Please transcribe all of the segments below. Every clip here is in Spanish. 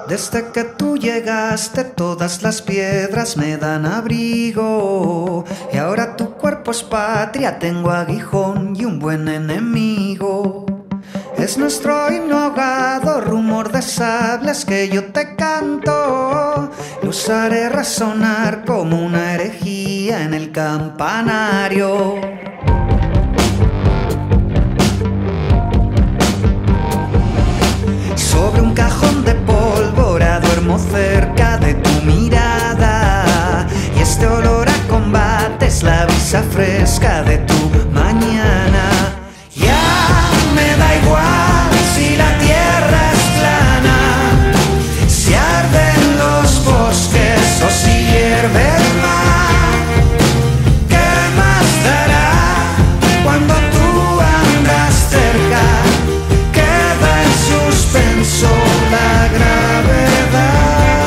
Desde que tú llegaste todas las piedras me dan abrigo, y ahora tu cuerpo es patria, tengo aguijón y un buen enemigo. Es nuestro himno ahogado, rumor de sables que yo te canto, los haré resonar como una herejía en el campanario. Sobre un cajón de pólvora duermo cerca de tu mirada, y este olor a combate es la brisa fresca de tu mañana. Ya me da igual si la tierra es plana, si arden los bosques o si hierve el mar. ¿Qué más dará cuando tú andas cerca? Queda en suspenso la gravedad.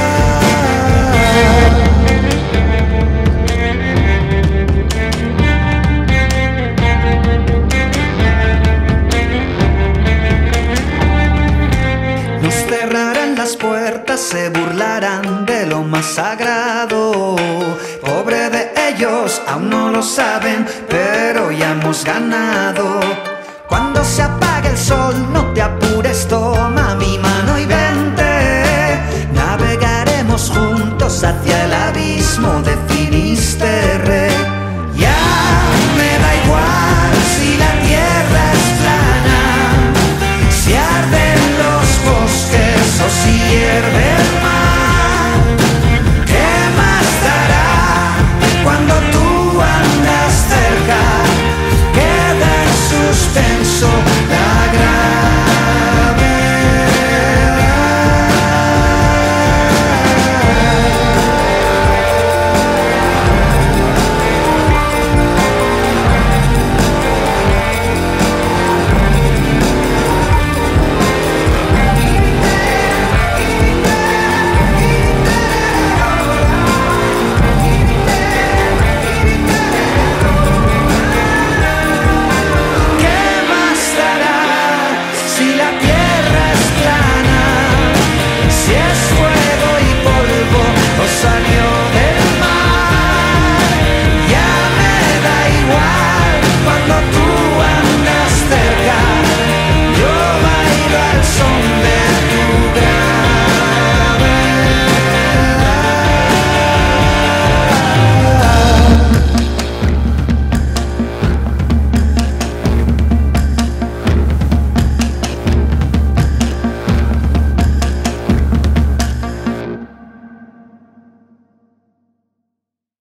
Nos cerrarán las puertas, se burlarán de lo más sagrado. Pobre de ellos, aún no lo saben, pero ya hemos ganado. Cuando se apague el sol, no te apures, toma mi mano y vente. Navegaremos juntos hacia el abismo de Finisterre.